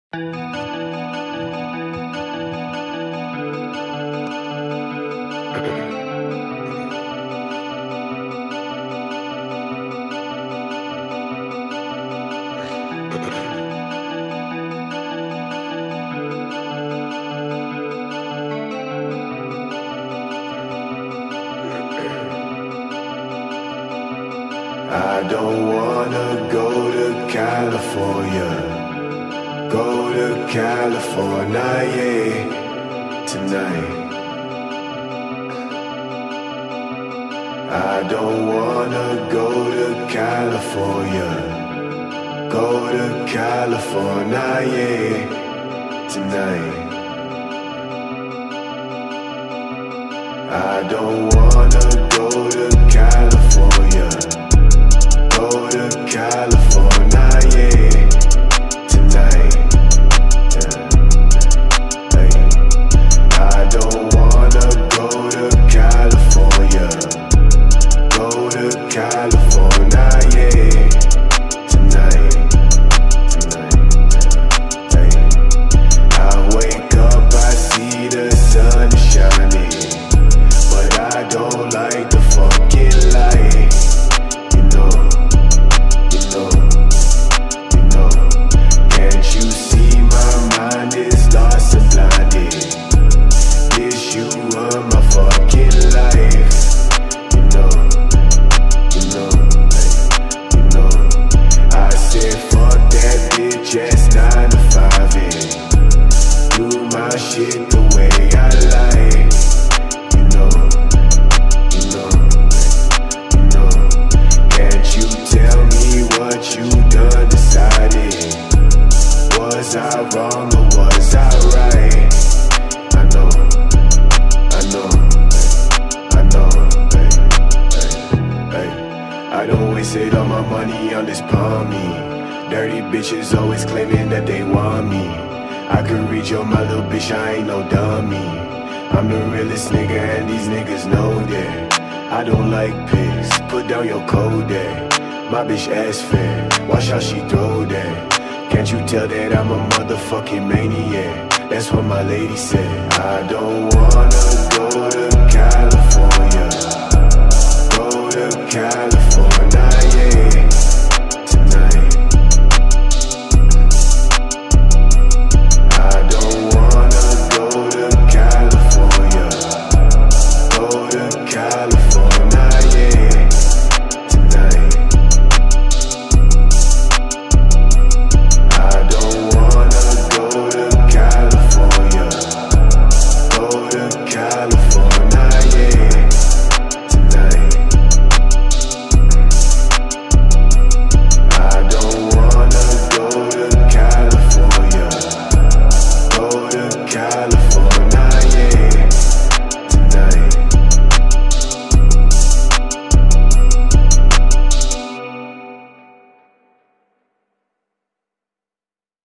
I don't wanna go to California, go to California, yeah, tonight. I don't wanna go to California, go to California, yeah, tonight. I don't wanna go to California, go to California, yeah, tonight. Yeah. Hey. I don't wanna go to California, go to California, yeah, tonight. Hey. I wake up, I see the sun shining, but I don't like the fucking light. Can't you see my mind is lost and blinded? Wish you were my fucking life. I said fuck that bitch ass 9 to 5 and do my shit the way I like. Can't you tell me what you done decided? Was I wrong or was I right? I know, I don't waste it all my money on this palmy. Dirty bitches always claiming that they want me. I could read your my little bitch, I ain't no dummy. I'm the realest nigga and these niggas know that. I don't like pigs, put down your code there. My bitch ass fat, watch how she throw that. Can't you tell that I'm a motherfucking maniac? That's what my lady said. I don't wanna go to California, go to California.